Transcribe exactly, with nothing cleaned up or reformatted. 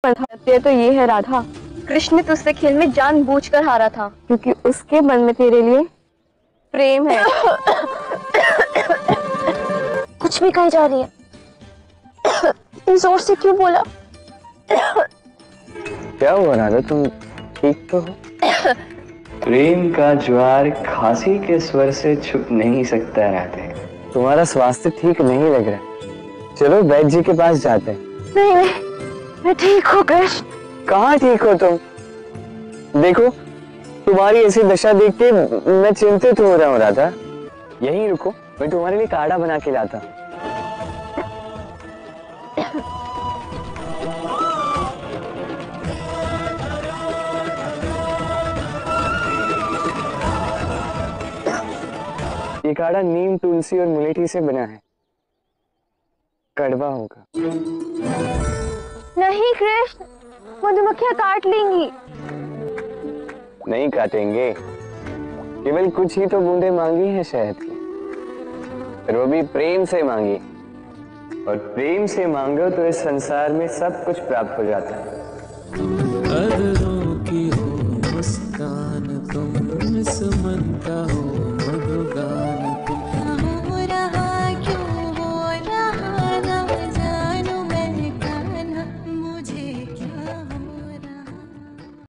ये तो ये है राधा, कृष्ण ने तुझसे खेल में जानबूझकर हारा था क्योंकि उसके मन में तेरे लिए प्रेम है। कुछ भी कही जा रही है, इतनी जोर से क्यों बोला? क्या हुआ राधा, तुम ठीक तो हो? प्रेम का ज्वार खांसी के स्वर से छुप नहीं सकता राधे। तुम्हारा स्वास्थ्य ठीक नहीं लग रहा, चलो वैद्य जी के पास जाते हैं। नहीं नहीं, मैं ठीक हूँ कृष्ण। कहाँ ठीक हो तुम? देखो तुम्हारी ऐसी दशा देख के मैं चिंतित हो रहा हूँ राधा। यहीं रुको, मैं तुम्हारे लिए काढ़ा बना के लाता। ये काढ़ा नीम, तुलसी और मुलेठी से बना है, कड़वा होगा। नहीं कृष्ण, मधुमक्खियां काट लेंगी। नहीं काटेंगे, केवल कुछ ही तो बूंदे मांगी है शहद की, पर वो भी प्रेम से मांगी, और प्रेम से मांगो तो इस संसार में सब कुछ प्राप्त हो जाता है। अदरों की हो मुस्कान, तुम इस मन का हो